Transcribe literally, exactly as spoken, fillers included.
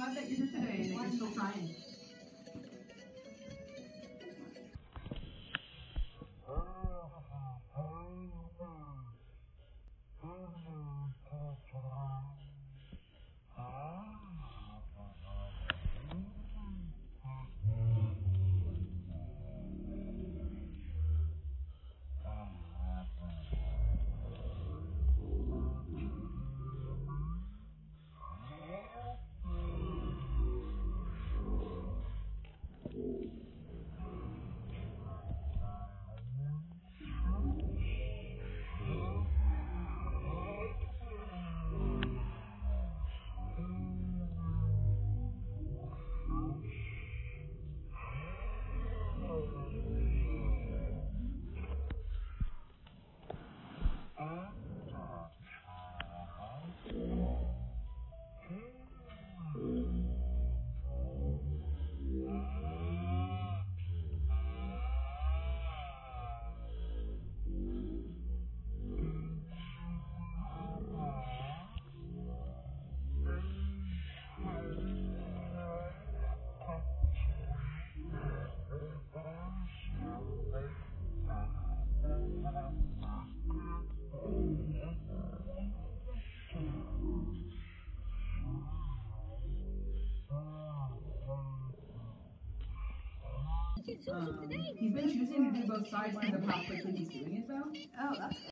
glad that you're here today and that you're still trying. Um, he's been choosing to do both sides because of how quickly he's doing it, though. Oh, that's